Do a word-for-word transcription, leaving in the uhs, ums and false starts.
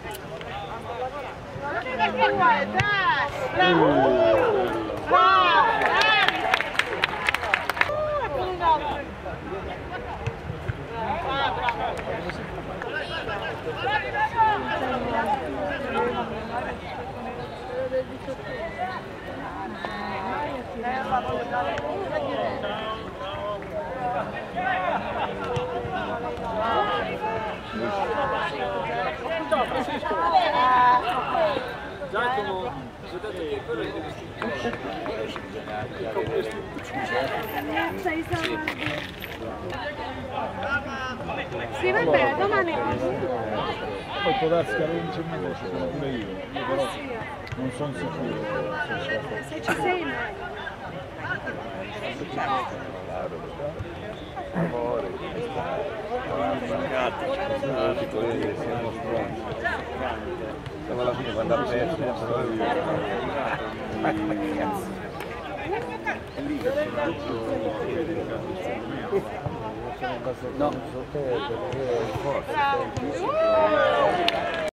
Perché vuoi? Dai! Bravo! Bravo! Giacomo, ho detto che quello è il Sei salvo. Sì, va bene, domani poi può darsi che alle undici e mezza ci sono pure io, io però non sono sicuro se ci sei Amore, siamo stronzi. Siamo alla fine quando ha perso, sono io. Ma che cazzo? No,